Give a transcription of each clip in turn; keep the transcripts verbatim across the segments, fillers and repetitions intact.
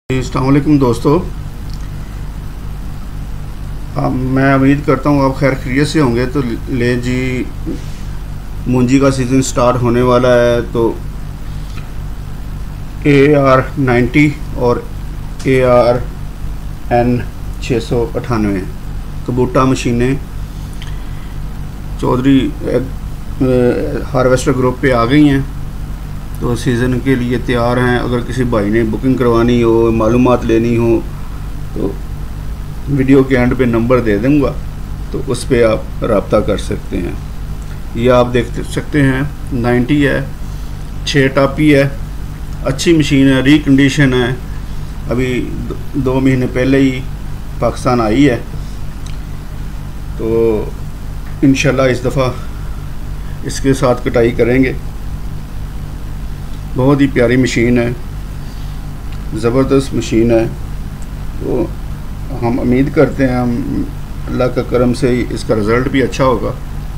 अस्सलाम वालेकुम दोस्तों। अब मैं उम्मीद करता हूँ आप खैर खैरियत से होंगे। तो ले जी, मूंजी का सीज़न स्टार्ट होने वाला है। तो ए आर नाइन्टी और ए आर एन छः सौ अठानवे कबूटा मशीनें चौधरी हार्वेस्टर ग्रुप पे आ गई हैं, तो सीज़न के लिए तैयार हैं। अगर किसी भाई ने बुकिंग करवानी हो, मालूमात लेनी हो, तो वीडियो के एंड पे नंबर दे दूँगा, तो उस पर आप रब्ता कर सकते हैं। ये आप देख सकते हैं नाइन्टी है, छः टापी है, अच्छी मशीन है, रिकंडीशन है। अभी दो महीने पहले ही पाकिस्तान आई है, तो इंशाल्लाह इस दफ़ा इसके साथ कटाई करेंगे। बहुत ही प्यारी मशीन है, ज़बरदस्त मशीन है। तो हम उम्मीद करते हैं हम अल्लाह का करम से इसका रिज़ल्ट भी अच्छा होगा।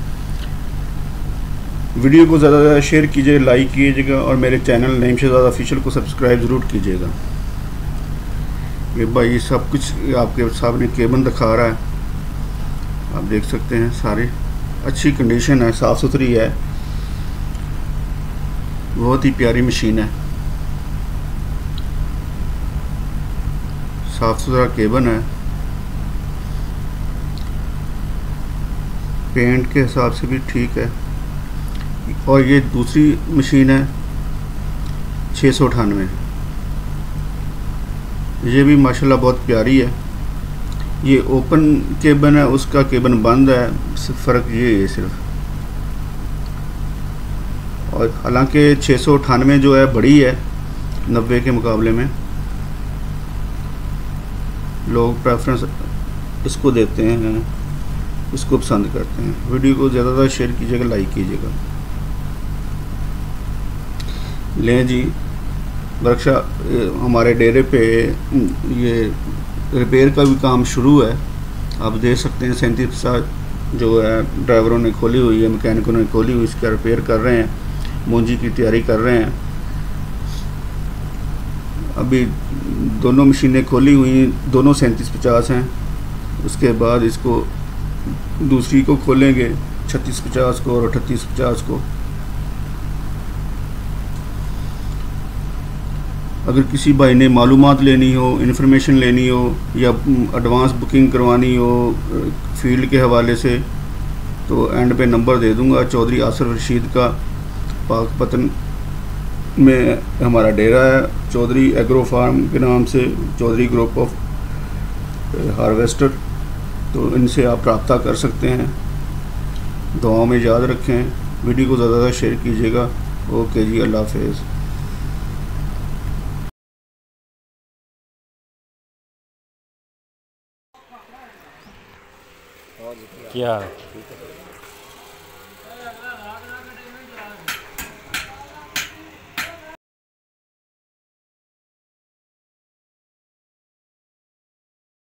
वीडियो को ज़्यादा से ज़्यादा शेयर कीजिए, लाइक कीजिएगा और मेरे चैनल नईम शहजाद ऑफिशियल को सब्सक्राइब ज़रूर कीजिएगा। ये भाई सब कुछ आपके सामने केबल दिखा रहा है, आप देख सकते हैं। सारी अच्छी कंडीशन है, साफ़ सुथरी है, बहुत ही प्यारी मशीन है। साफ़ सुथरा केबल है, पेंट के हिसाब से भी ठीक है। और ये दूसरी मशीन है छः सौ अठानवे, ये भी माशाल्लाह बहुत प्यारी है। ये ओपन केबल है, उसका केबल बंद है, फ़र्क ये है सिर्फ। और हालांकि छः सौ अठानवे जो है बड़ी है नब्बे के मुकाबले में। लोग प्रेफरेंस इसको देते हैं, इसको पसंद करते हैं। वीडियो को ज़्यादा से ज़्यादा शेयर कीजिएगा, लाइक कीजिएगा। लें जी, वर्कशॉप हमारे डेरे पे ये रिपेयर का भी काम शुरू है। आप देख सकते हैं सैंतीस पचास जो है ड्राइवरों ने खोली हुई है, मैकेनिकों ने खोली हुई, इसका रिपेयर कर रहे हैं, मूंजी की तैयारी कर रहे हैं। अभी दोनों मशीनें खोली हुई, दोनों सैंतीस पचास हैं। उसके बाद इसको दूसरी को खोलेंगे, छत्तीस पचास को और अठतीस पचास को। अगर किसी भाई ने मालूमात लेनी हो, इन्फॉर्मेशन लेनी हो, या एडवांस बुकिंग करवानी हो फील्ड के हवाले से, तो एंड पे नंबर दे दूंगा। चौधरी आसिफ रशीद का पाकपतन में हमारा डेरा है, चौधरी एग्रो फार्म के नाम से, चौधरी ग्रुप ऑफ हार्वेस्टर। तो इनसे आप रब्ता कर सकते हैं। दुआओं में याद रखें, वीडियो को ज़्यादा से ज़्यादा शेयर कीजिएगा। ओके जी, अल्लाह हाफिज़। क्या